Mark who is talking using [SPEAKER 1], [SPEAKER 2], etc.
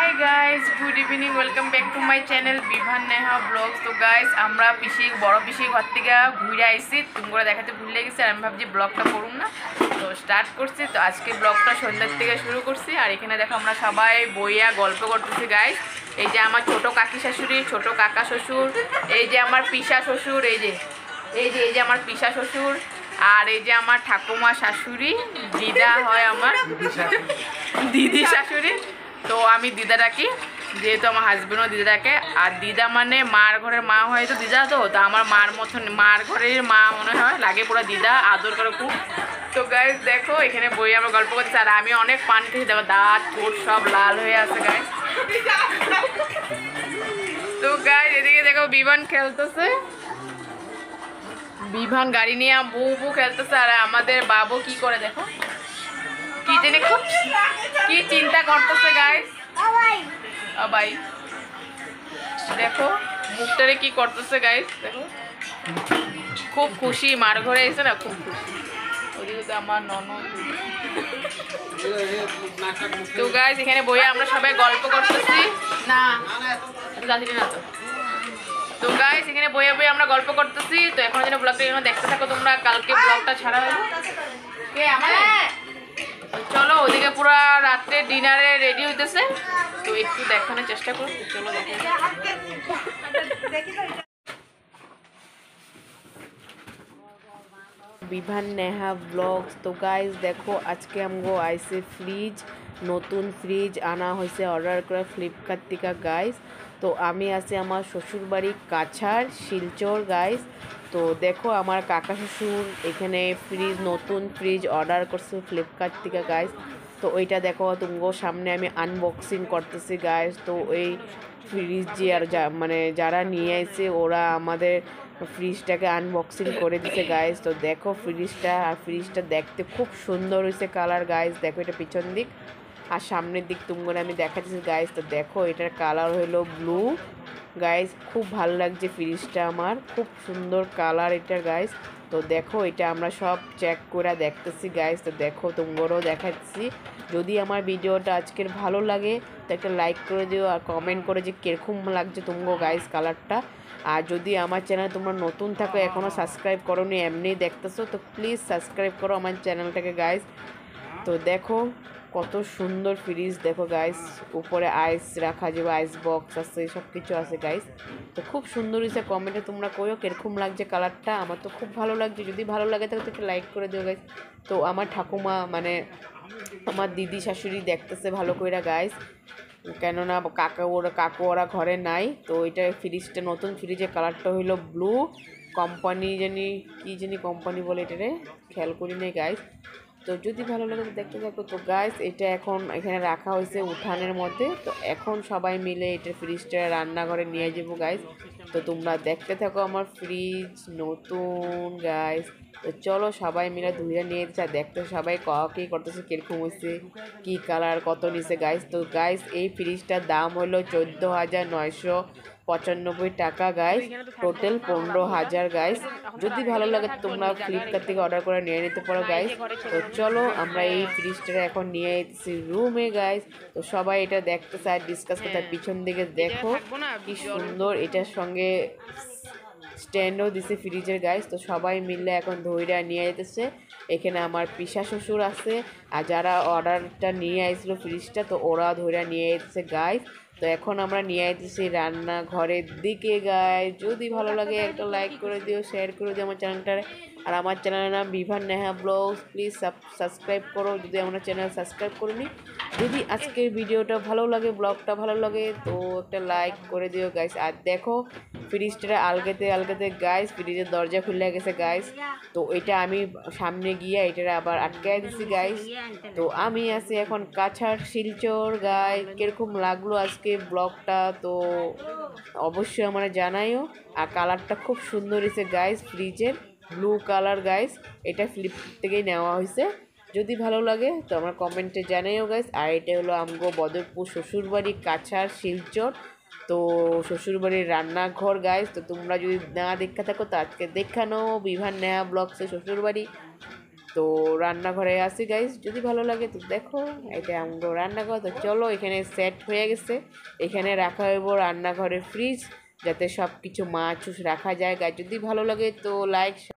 [SPEAKER 1] Hi guys good evening welcome back to my channel Bibhan Neha blogs. तो guys আমরা পিসি বড় পিসি ঘর থেকে ঘুরে আইছি, তোমরা দেখাতে ভুলে গেছি। আর আমি ভাবছি ব্লগটা করুম না, তো স্টার্ট করছি। তো আজকে ব্লগটা সন্ধ্যার থেকে শুরু করছি। আর এখানে দেখো আমরা সবাই বইয়া গল্প করতেছি গাইজ। এই যে আমার ছোট কাকি শাশুড়ি, ছোট কাকা শ্বশুর, এই যে আমার পিসা শ্বশুর, এই যে আমার পিসা শ্বশুর, আর এই যে আমার ঠাকুমা শাশুড়ি, দিদা হয় আমার দিদি শাশুড়ি। তো আমি দিদা ডাকি, যেহেতু আমার হাজবেন্ডও দিদা ডাকে। আর দিদা মানে মার ঘরের মা হয়, তো দিদা তো আমার মার মতন, মার ঘরের মা মনে হয় লাগে, পুরো দিদা আদর করে খুব। তো গাইজ দেখো এখানে বই আমরা গল্প করছি। আর আমি অনেক পান খেয়েছি, দেখো দাঁত ঠোঁট সব লাল হয়ে আছে গাইজ। তো গাইজ এদিকে দেখো বিমান খেলতেছে, বিভান গাড়ি নিয়ে বউ বউ খেলতেছে। আর আমাদের বাবু কি করে দেখো, কি জানি খুব কি চিন্তা করতেছে গাইস। ভাই দেখো মুখটারে কি করতেছে গাইস, দেখো খুব খুশি, মার ঘরে এসে না খুব খুশি। ওদিকে তো আমার ননদ। তো গাইস এখানে বইয়ে আমরা সবাই গল্প করতেছি না, জানি না। তো গাইস এখানে বইয়ে বইয়ে আমরা গল্প করতেছি। তো এখন যেন ব্লগটা এখানে দেখতে থাকো তোমরা, কালকে ব্লগটা ছাড়া হবে। কে আমার চলো ওদিকে পুরো রাত্রে ডিনারে রেডি হইতেছে, তো একটু দেখানোর চেষ্টা করো। চলো দেখো বিভান নেহা ব্লগস। তো গাইজ দেখো আজকে আমগো আইসে ফ্রিজ, নতুন ফ্রিজ আনা হয়েছে অর্ডার করে ফ্লিপকার্ট থেকে গাইজ। তো আমি আছি আমার শ্বশুরবাড়ি কাছাড় শিলচর গাইজ। তো দেখো আমার কাকা শ্বশুর এখানে ফ্রিজ, নতুন ফ্রিজ অর্ডার করছে ফ্লিপকার্ট থেকে গাইজ। তো ওইটা দেখো তুমগো সামনে আমি আনবক্সিং করতেছি গাইজ। তো এই ফ্রিজ যে আর মানে যারা নিয়ে আসছে ওরা আমাদের ফ্রিজটাকে আনবক্সিং করে দিছে গাইজ। তো দেখো ফ্রিজটা, আর ফ্রিজটা দেখতে খুব সুন্দর হয়েছে কালার গাইজ। দেখো এটা পিছন দিক আর সামনের দিক তুমগো আমি দেখাচ্ছি গাইজ। তো দেখো এটার কালার হলো ব্লু গাইজ, খুব ভালো লাগছে ফ্রিজটা আমার, খুব সুন্দর কালার এটার গাইজ। তো দেখো এটা আমরা সব চেক করে দেখতেছি গাইজ। তো দেখো তোমরাও দেখাচ্ছি। যদি আমার ভিডিওটা আজকের ভালো লাগে তো একটা লাইক করে দিও, আর কমেন্ট করে যে কীরকম লাগছে তোমরা গাইজ কালারটা। আর যদি আমার চ্যানেল তোমরা নতুন থাকো, এখনও সাবস্ক্রাইব করো নি, এমনি দেখতেছো, তো প্লিজ সাবস্ক্রাইব করো আমার চ্যানেলটাকে গাইজ। তো দেখো কত সুন্দর ফ্রিজ, দেখো গাইস উপরে আইস রাখা যাবে, আইস বক্স আছে, সব কিছু আছে গাইস। তো খুব সুন্দর হয়েছে, কমেন্টে তোমরা কইও কিরকম লাগছে কালারটা। আমার তো খুব ভালো লাগছে, যদি ভালো লাগে তাহলে তো একটা লাইক করে দিও গাইস। তো আমার ঠাকুমা মানে আমার দিদি শাশুড়ি দেখতেছে ভালো কইরা গাইস, কেননা কাকু ওরা ঘরে নাই। তো এটা ফ্রিজটা, নতুন ফ্রিজের কালারটা হইলো ব্লু, কোম্পানি জানি কি জানি কোম্পানি বলে, এটারে খেয়াল করি নাই গাইস। তো যদি ভালো লাগে তো দেখতে থাকো। তো গাইস এটা এখন এখানে রাখা হয়েছে উঠানের মধ্যে। তো এখন সবাই মিলে এটা ফ্রিজটা রান্নাঘরে নিয়ে যাবো গাইস। তো তোমরা দেখতে থাকো আমার ফ্রিজ নতুন গাইস। তো চলো সবাই মিলে ধুয়ে নিয়ে যাচ্ছে, দেখতে সবাই কী করতেছে, কীরকম হয়েছে, কী কালার, কত নিছে গাইস। তো গাইস এই ফ্রিজটার দাম হলো 14,995 টাকা গাইস, টোটাল 15,000 গাইস। যদি ভালো লাগে তোমরা ফ্লিপকার্ট থেকে অর্ডার করে নিয়ে নিতে পারো গাইস। তো চলো আমরা এই ফ্রিজটা এখন নিয়ে এসেছি রুমে গাইস। তো সবাই এটা দেখতে চায়, ডিসকাস করতে। পিছন দিকে দেখো কি সুন্দর, এটার সঙ্গে স্ট্যান্ডও দিছে ফ্রিজের গাইস। তো সবাই মিলে এখন ধইরা নিয়ে যেতেছে। এখানে আমার পিসা শ্বশুর আছে, আর যারা অর্ডারটা নিয়ে আসলো ফ্রিজটা, তো ওরা ধইরা নিয়ে যেতেছে গাইস। তো এখন আমরা নিয়ে যেতেছি রান্নাঘরের দিকে গাইস। যদি ভালো লাগে একটা লাইক করে দিও, শেয়ার করে দিও আমার চ্যানেলটারে। আর আমার চ্যানেলের নাম Bibhan Neha blogs, please subscribe করো যদি আমার চ্যানেল সাবস্ক্রাইব করিনি। যদি আজকের ভিডিওটা ভালো লাগে, ব্লগটা ভালো লাগে, তো একটা লাইক করে দিও গাইস। আর দেখো ফ্রিজটা আলগাতে আলগাতে গাইস ফ্রিজের দরজা খুলে গেছে গাইস। তো এটা আমি সামনে গিয়ে এটা আবার আটকায় দিছি গাইস। তো আমি আছি এখন কাছাড় শিলচর গাইস। কিরকম লাগলো আজকে ব্লগটা তো অবশ্যই আমরা জানাইও। আর কালারটা খুব সুন্দর হয়েছে গাইস, ফ্রিজের ব্লু কালার গাইস, এটা ফ্লিপকার্ট থেকেই নেওয়া হয়েছে। যদি ভালো লাগে তো আমার কমেন্টে জানাইও গাইস। আর এটা হলো আমগো বদরপুর শ্বশুরবাড়ি কাছাড় শিলচর। তো শ্বশুরবাড়ির রান্নাঘর গাইস। তো তোমরা যদি না দেখা থাকো তো আজকে দেখানো বিভান নেহা ব্লগসে শ্বশুরবাড়ি। তো রান্নাঘরে আসি গাইস, যদি ভালো লাগে তো দেখো। এটা আমগো রান্নাঘর। তো চলো, এখানে সেট হয়ে গেছে। এখানে রাখা হইব রান্নাঘরে ফ্রিজ, যাতে সব কিছু মাছ রাখা যায় গাইস। যদি ভালো লাগে তো লাইক